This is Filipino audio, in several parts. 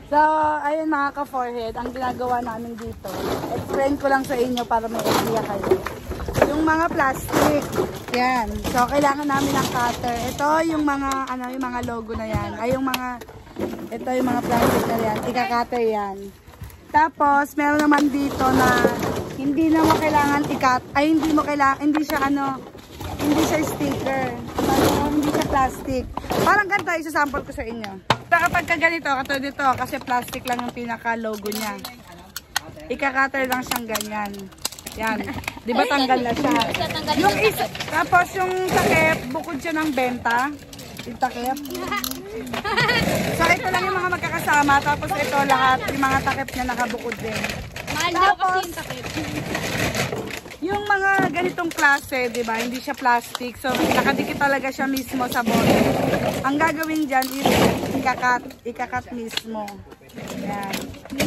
So, ayun mga ka-forehead, ang ginagawa namin dito, explain ko lang sa inyo para may idea kayo. Yung mga plastic, yan. So, kailangan namin ng cutter. Ito yung mga, yung mga logo na yan. Ay, ito yung mga plastic na yan. Ika-cutter yan. Tapos, meron naman dito na hindi na mo kailangan i-cut. Ay, hindi siya sticker. Hindi siya plastic. Parang ganito, isasample ko sa inyo. Kapag ganito, katulad dito, kasi plastic lang yung pinaka-logo niya. Ika-cutter lang siyang ganyan. Yan. Di ba tanggal na siya? Tapos yung takip, bukod siya ng benta. Yung takip. So ito lang yung mga magkakasama. Tapos ito lahat, yung mga takip niya nakabukod din. Mahal daw kasi yung takip. Yung mga ganitong klase, di ba? Hindi siya plastic. So, nakadikit talaga siya mismo sa bote. Ang gagawin dyan is ikakat mismo. Yan.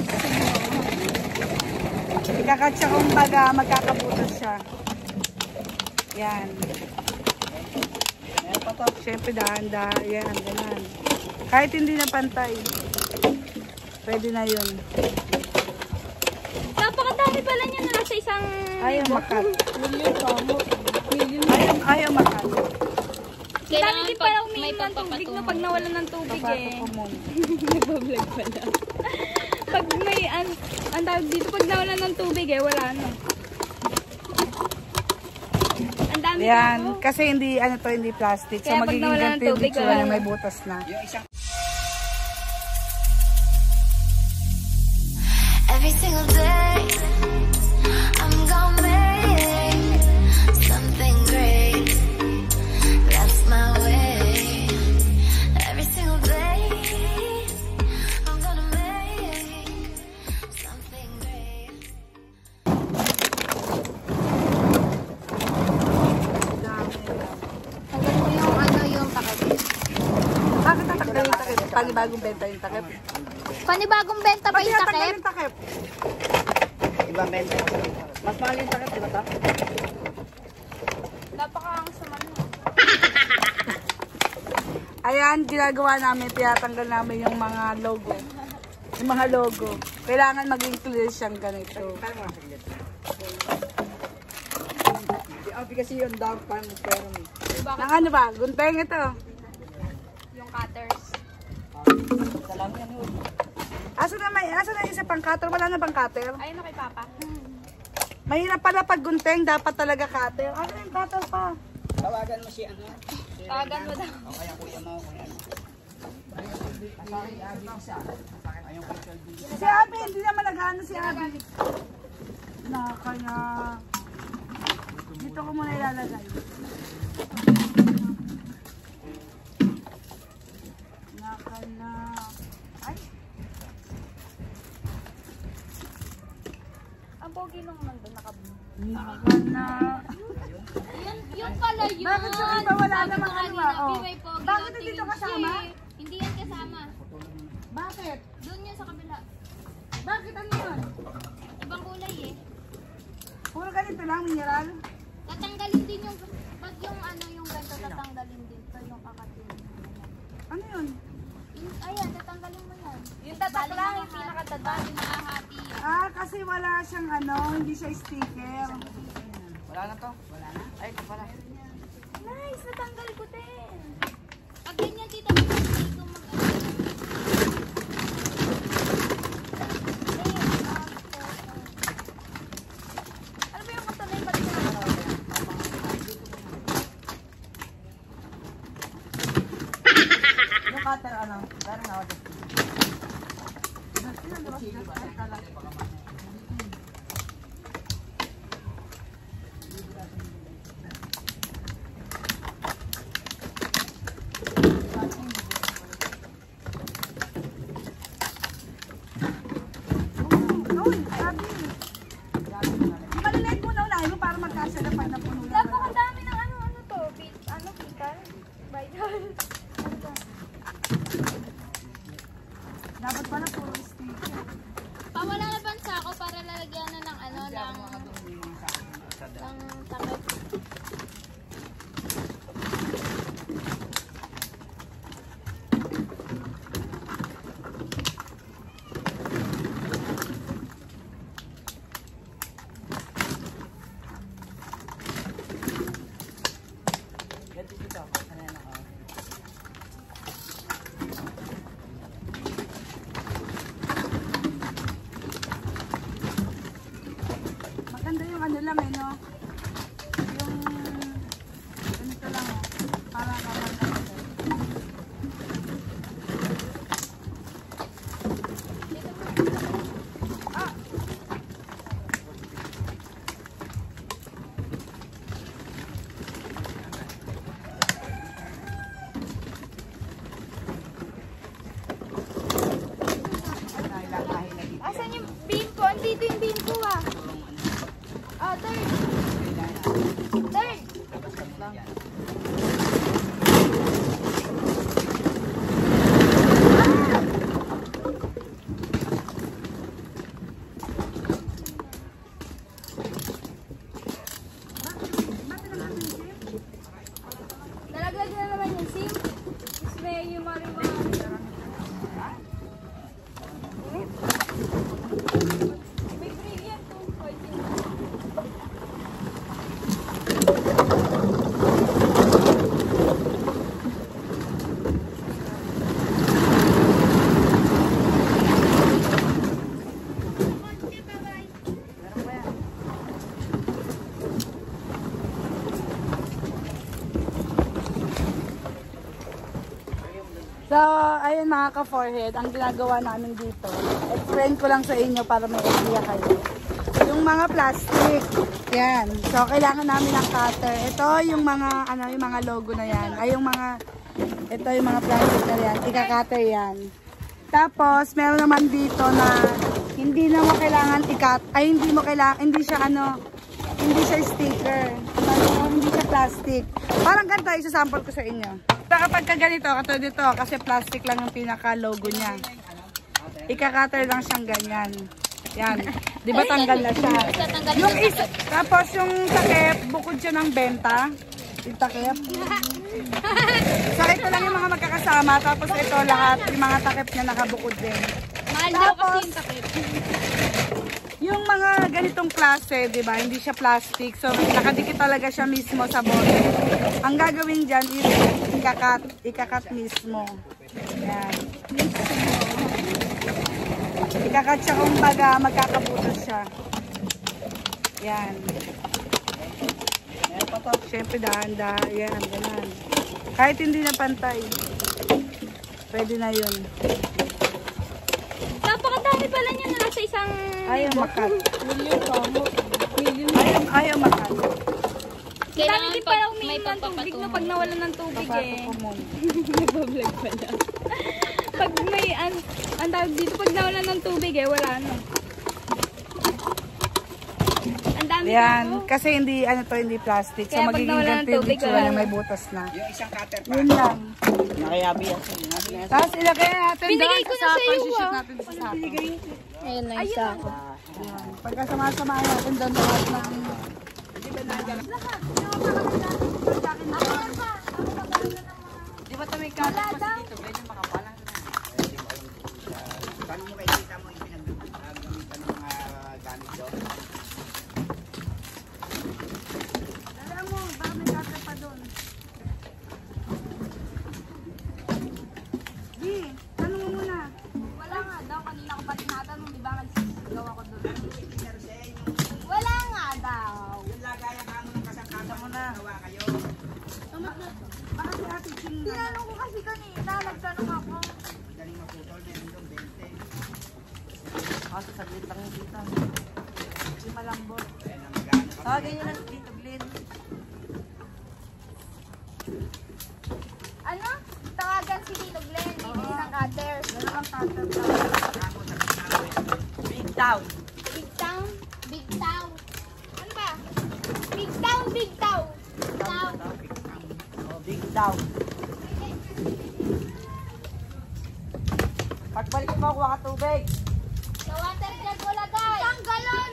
Ikakat siya kung baga magkakabutas siya. Yan. Siyempre dahan-dahan. Yan, ganyan. Kahit hindi na pantay. Pwede na yun. Napakadami pala niya na nasa isang... Ayaw makat. Ayaw makat. Kailangan din pala uminom ng tubig na pag nawalan ng tubig eh. Nagbablog pala. Pag may, ang tawag dito, pag nawalan ng tubig eh, wala na. Ang dami yan, kasi hindi, hindi plastic. So magiging ganito yung itsura na may butas na. Every single day, I'm gonna make something great. That's my way. Every single day, I'm gonna make something great. Tagal mo yung takip. Bakit tatanggal yung takip? Panibagong benta yung takip? Panibagong benta ba yung takip? Ibang benta. Mas mahal yung takip, di ba ito? Napaka-angsaman mo. Ayan, ginagawa namin, tinatanggal namin yung mga logo. Yung mga logo. Kailangan maging clear siyang ganito. Kasi yung dog pan mo pero Nang ano ba? Gunteng ito. Yung cutters. salam yan yun. Asa na isa pang cutter? Wala na bang cutter? Ayun na kay Papa. Mahirap pala pag gunteng, dapat talaga cutter. Ano yung cutter pa? Tawagan mo si ano? Tawagan mo daw. O kaya kuya mo, kuya ano. Si Abby, hindi naman nag-ano si Abby. Kaya dito ko muna ilalagay. Ay. Ang pogi nung nandun nakabun. Yung pala yun. Bakit yung iba wala namang ano ba? Oh. Bakit Bakit dito kasama? Hindi yan kasama. Bakit? Doon yan sa kabila. Bakit ano yun? Ibang kulay eh. Puro ganito lang, mineral. Tatanggalin din yung, pag yung yung ganito tatanggalin din. Ito yung kakatin. Ano yun? Ayan, tatanggalin mo yan. Yung tatak lang, yung pinakatata, yung nakahati. Kasi wala siyang hindi siya sticker. Wala na to? Wala na? Ay, ito pala. Nice, natanggal ko din. Pag ganyan, tita, hindi ko ano ba yung katanay pati na Yung cutter ano? Parang na ako. Maliliit mo na unahin mo para magkasya na pag napuno na. napakadami ng ano to? Pikal? Vital? Dapat pala puro sticker. Pawala na bansa ako para lalagyan na ng ng takip. lang eh, no? Yung, ganito lang oh. Para naman natin. Asan yung bean ko? Andito yung bean ko ah. Ah, third. Third. Nalaglag na naman yung sim. Spray yung marimar. May free yan to. So, ayun mga ka-forehead, ang ginagawa namin dito, explain ko lang sa inyo para may idea kayo. Yung mga plastic, yan. So, kailangan namin ng cutter. Ito yung mga, yung mga logo na yan. Ay, yung mga, ito yung mga plastic na yan. Ika-cutter yan. Tapos, meron naman dito na hindi na mo kailangan i-cut. Ay, hindi siya hindi siya sticker. Hindi siya plastic. Parang ganito, isa-sample ko sa inyo. Kapag ganito, katulad dito, kasi plastic lang yung pinaka-logo niya. Ika-cutter lang siyang ganyan. Yan. Di ba tanggal na siya? Yung isa, tapos yung takip, bukod siya ng benta. Yung takip. So ito lang yung mga magkakasama, tapos ito lahat, yung mga takip niya nakabukod din. Mahal daw kasi yung takip. Yung mga ganitong klase, di ba, hindi siya plastic. So, nakadikit talaga siya mismo sa bote. Ang gagawin dyan is ikakat mismo. Yan. Ikakat siya kung baga magkakabutas siya. Yan. Siyempre dahan-dahan. Yan, ganun. Kahit hindi na pantay. Pwede na yun. Napakadami pala niya na nasa isang... Ayaw makat. Million. Ayaw makat. Kailangan din pala uminom ng tubig no, pag nawalan ng tubig eh. Nagbablog pala. Pag may, ang tawag dito, pag nawalan ng tubig eh, wala na. Ang dami Yan, dito. kasi hindi plastic. So Kaya pag magiging nawalan ng ganito yung tubig, itsura wala niya, na. may butas na. Yung isang cutter pa. Yun lang. Nakayabi yan. Tapos ilagay natin Binigay ko na sa iyo, shoot ah. natin sa sako. Ayun na isa ako. Yan. Pagkasama-samahan natin doon lahat ng... Di ba ito may cutter pa si dito? Medyo makapalang na. Paano mo makikita mo yung pinagamitan ng mga gamit doon? Alam mo, baka may cutter pa doon. Di, tanong mo muna. Wala nga daw, kanina ko pa tinatanong, di ba nagsigawa ko doon? Wala nga daw. Yung lagayan ka mo ng kasangkata mo na. Gawa kayo. Baka si Ate Ching na. Tinanong ko kasi kanina, nagtanong ako. Madaling maputol. Meron doon 20. Kasi saglit lang yung dito. Hindi malambot. Ayan ang magano. Tawagin nyo lang dito, Glenn. Ano? Tawagan si Tito Glenn, bibili ng cutter. Dala ang cutter pa. Big town. Big town? Big town. Ano ba? Big town, big town. Town. Oh, big town. Pagbalik mo, kuha ka tubig. Sa water jug ko lagay. Isang galon.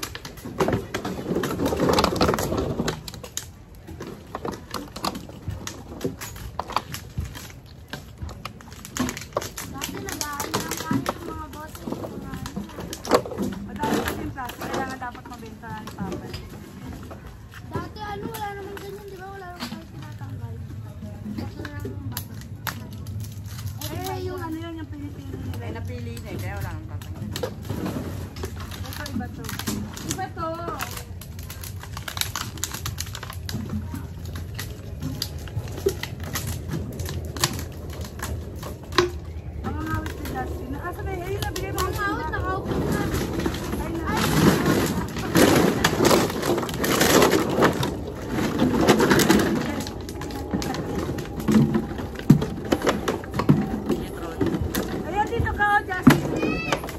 Dati nag-aaral ng kanin ng mga bote. Madami kasi yung plastic. Kailangan dapat mabenta ni Papa. Dati wala naman ganyan, di ba? Wala naman kayo tinatanggal. Ito na lang yung bato. Yung yung pinipili nila. Ay, napili na eh. Kaya wala kang tatanggal. Ito, iba to. Iba to. ayun na, bigay mo. Nakaut na. Ayan, dito ka, Justin.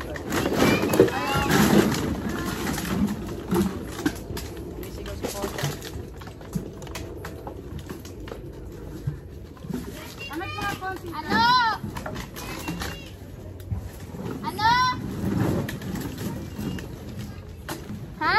Angat mga konti. Ano? Ano? Ha?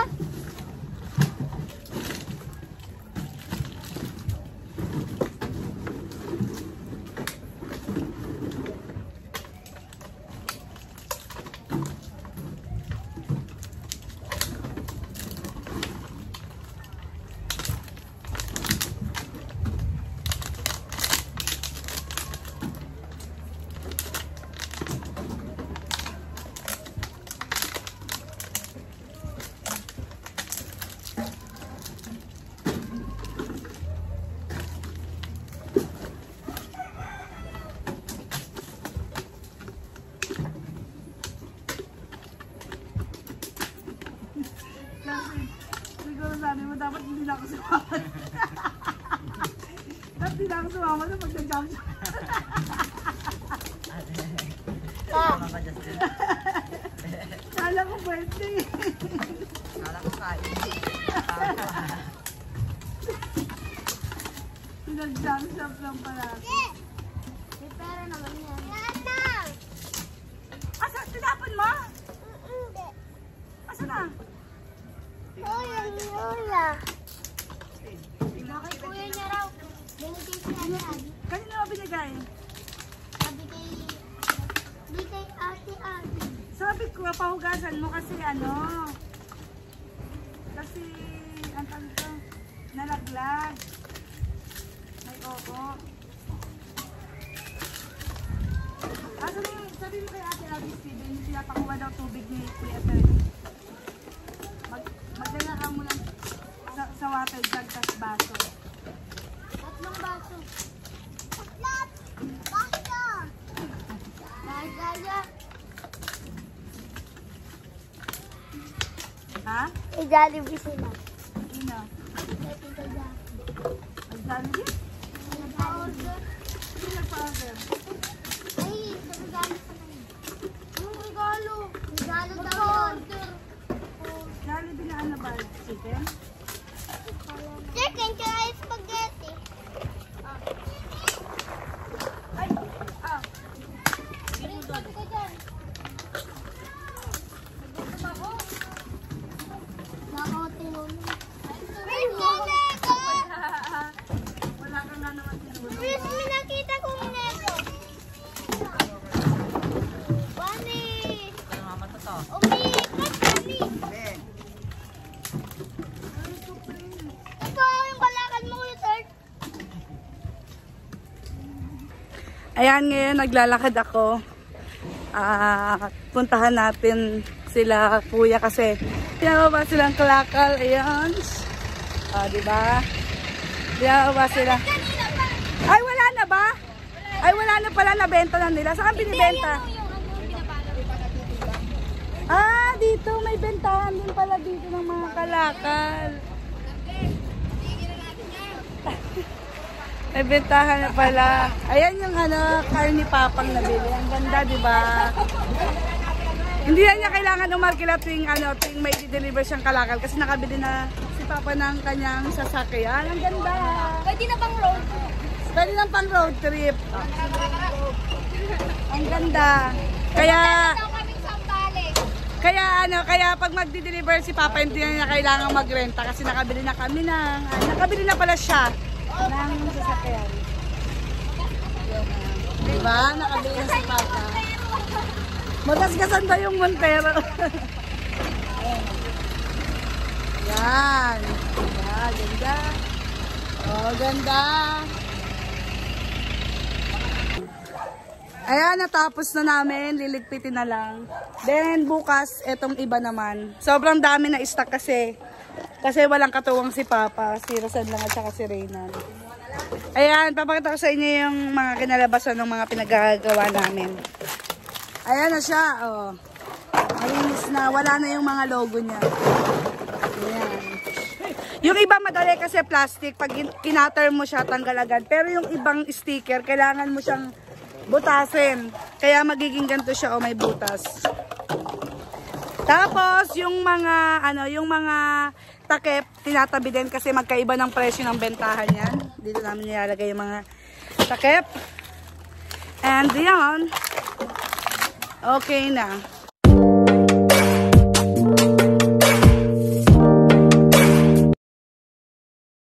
Siguro sabi mo, dapat hindi na ako sumama. Dapat hindi na ako sumama na pag nag-jump siya. Tama ka, Justin. Kala ko birthday. Kala ko kain. Nag-jump shop lang pala ako. May pera naman yan. Asa, tinapon mo? Asa na? Bakit kuya niya raw? Binigay siya yan. Kanina mo binigay? Sabi kay ate. Sabi ko, pahugasan mo kasi ano. Kasi, ang tawag ko, nalaglag. May oo. Sabi mo kay ate Alice, hindi sila pakuha daw tubig ni Kuya Terry. Magdala ka mo lang sa water jug tas baso. 3 baso. Baso! Gaya. Ha? I-Jollibee sila. Sino? Mag-Jollibee? Nag-order. Sino nagpa-order? Ay, regalo sa kanya. Anong regalo? Regalo daw yun. Jollibee na ano ba? Chicken? Chicken, tsaka spaghetti. Ay! Ah! Sabi ka dyan. Nagdito ako. Nakatinulong. Wala ka nga naman tinulong. Please, may nakita kong neto. Bani! Ano mama to to? Umiikat kami. Ben. Ito yung balakad mo, Kuya Sir. Ayan, ngayon naglalakad ako. Puntahan natin sila kuya kasi pinababa silang kalakal. Ayan. Diba? Pinababa sila. Ay, wala na ba? Ay, wala na pala. Nabenta na nila. Saan binibenta? Dito. May bentahan din pala dito ng mga kalakal. May bentahan na pala. Ayan yung car ni Papang nabili. Ang ganda, di ba? Hindi na niya kailangan umarkila tuwing may i-deliver siyang kalakal kasi nakabili na si Papa ng kanyang sasakyan. Ang ganda. Pwede na bang road trip? Pwede lang pang road trip. Ang ganda. Kaya kaming Sambales. kaya pag magdi-deliver si Papa hindi na niya kailangan magrenta kasi nakabili na kami nakabili na pala siya ng sasakyan. Diba? Nakabili na si Papa. Magasgasan ba yung Montero? Yan. Ganda. Oh, ganda. Ayan, natapos na namin. Liligpitin na lang. Then, bukas, etong iba naman. Sobrang dami na stock kasi walang katuwang si Papa. Si Rosan lang at saka si Reynan. Ayan, papakita ko sa inyo yung mga kinalabasan ng mga pinagagawa namin. Ayan na siya, oh. Malinis na, wala na yung mga logo niya. Ayan. Yung iba madali kasi plastic, pag kinater mo siya, tanggal agad. Pero yung ibang sticker, kailangan mo siyang butasin. Kaya magiging ganito siya, oh, may butas. Tapos, yung mga, yung mga takip, tinatabi din kasi magkaiba ng presyo ng bentahan yan. Dito namin nilalagay yung mga takip. And yan, okay na.